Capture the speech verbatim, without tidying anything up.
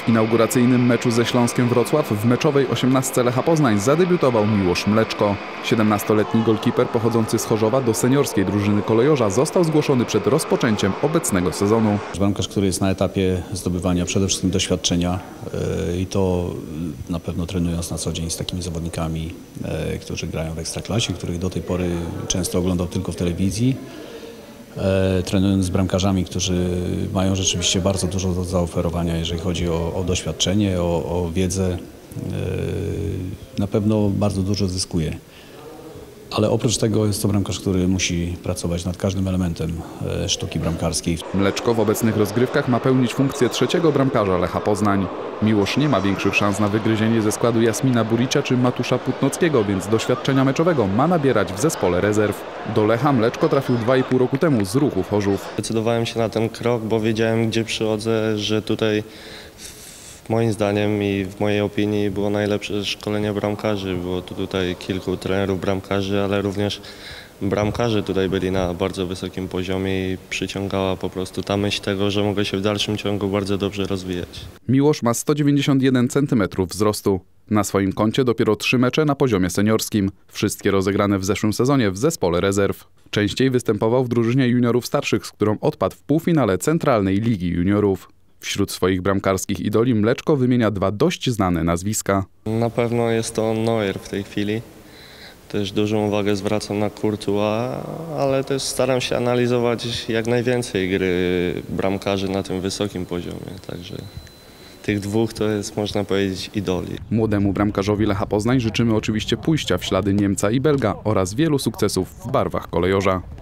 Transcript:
W inauguracyjnym meczu ze Śląskiem Wrocław w meczowej osiemnastce Lecha Poznań zadebiutował Miłosz Mleczko. siedemnastoletni golkiper pochodzący z Chorzowa do seniorskiej drużyny kolejorza został zgłoszony przed rozpoczęciem obecnego sezonu. Bramkarz, który jest na etapie zdobywania przede wszystkim doświadczenia i to na pewno trenując na co dzień z takimi zawodnikami, którzy grają w Ekstraklasie, których do tej pory często oglądał tylko w telewizji. Trenując z bramkarzami, którzy mają rzeczywiście bardzo dużo do zaoferowania, jeżeli chodzi o, o doświadczenie, o, o wiedzę, na pewno bardzo dużo zyskuje. Ale oprócz tego jest to bramkarz, który musi pracować nad każdym elementem sztuki bramkarskiej. Mleczko w obecnych rozgrywkach ma pełnić funkcję trzeciego bramkarza Lecha Poznań. Miłosz nie ma większych szans na wygryzienie ze składu Jasmina Buricza czy Matusza Putnockiego, więc doświadczenia meczowego ma nabierać w zespole rezerw. Do Lecha Mleczko trafił dwa i pół roku temu z Ruchu Chorzów. Zdecydowałem się na ten krok, bo wiedziałem, gdzie przychodzę, że tutaj moim zdaniem i w mojej opinii było najlepsze szkolenie bramkarzy. Było tu tutaj kilku trenerów bramkarzy, ale również bramkarze tutaj byli na bardzo wysokim poziomie i przyciągała po prostu ta myśl tego, że mogę się w dalszym ciągu bardzo dobrze rozwijać. Miłosz ma sto dziewięćdziesiąt jeden centymetrów wzrostu. Na swoim koncie dopiero trzy mecze na poziomie seniorskim. Wszystkie rozegrane w zeszłym sezonie w zespole rezerw. Częściej występował w drużynie juniorów starszych, z którą odpadł w półfinale Centralnej Ligi Juniorów. Wśród swoich bramkarskich idoli Mleczko wymienia dwa dość znane nazwiska. Na pewno jest to Neuer w tej chwili. Też dużą uwagę zwracam na Courtois, ale też staram się analizować jak najwięcej gry bramkarzy na tym wysokim poziomie. Także tych dwóch to jest, można powiedzieć, idoli. Młodemu bramkarzowi Lecha Poznań życzymy oczywiście pójścia w ślady Niemca i Belga oraz wielu sukcesów w barwach kolejorza.